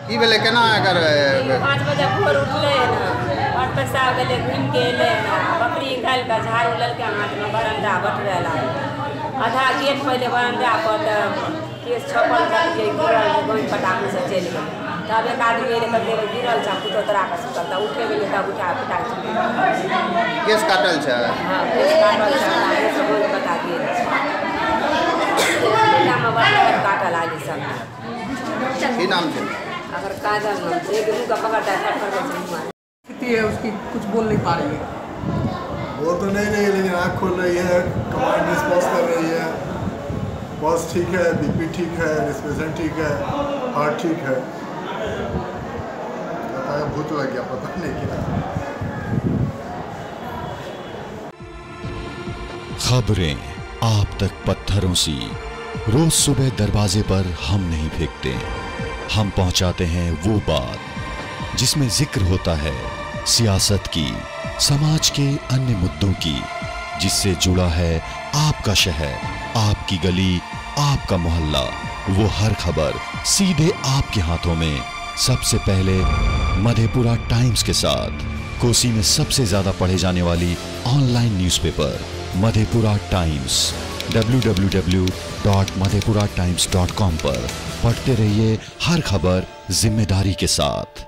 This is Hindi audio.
की बेले केना कर 5 बजे भोर उठले ना और पेशाब गेले घूम के एले ना बकरी खाल का झाड़ू ललके हाथ में बरंडा बटरे ला आधा गेट पहले बरंडा पर केस छपल कर के गिरल गोई पटाख से चल गए तब एक आदमी एले कर देवे गिरल छ पुतो तोरा का सुतल त उठे गेले तब उठा पटा केस काटल छ। हां केस काटल छ आगे से गोई पटा गेल में बड़ा काटल आगे सब। की नाम छै? अगर काजल नाम से एक का पकड़ता है फट कर स्थिति है उसकी कुछ बोल नहीं पा रही है। बोल तो नहीं रही है लेकिन आँख खोल रही है, कमांड रिस्पॉन्स कर रही है, पल्स ठीक है, बीपी ठीक है, रेस्पिरेशन ठीक है, हार्ट ठीक है। भूत लग गया पता नहीं क्या। खबरें आप तक पत्थरों सी रोज सुबह दरवाजे पर हम नहीं फेंकते, हम पहुंचाते हैं वो बात जिसमें जिक्र होता है सियासत की, समाज के अन्य मुद्दों की, जिससे जुड़ा है आपका शहर, आपकी गली, आपका मोहल्ला। वो हर खबर सीधे आपके हाथों में, सबसे पहले मधेपुरा टाइम्स के साथ, कोसी में सबसे ज्यादा पढ़े जाने वाली online newspaper Madhepura times. www.madhepuratimes.com पर पढ़ते रहिए हर खबर जिम्मेदारी के साथ।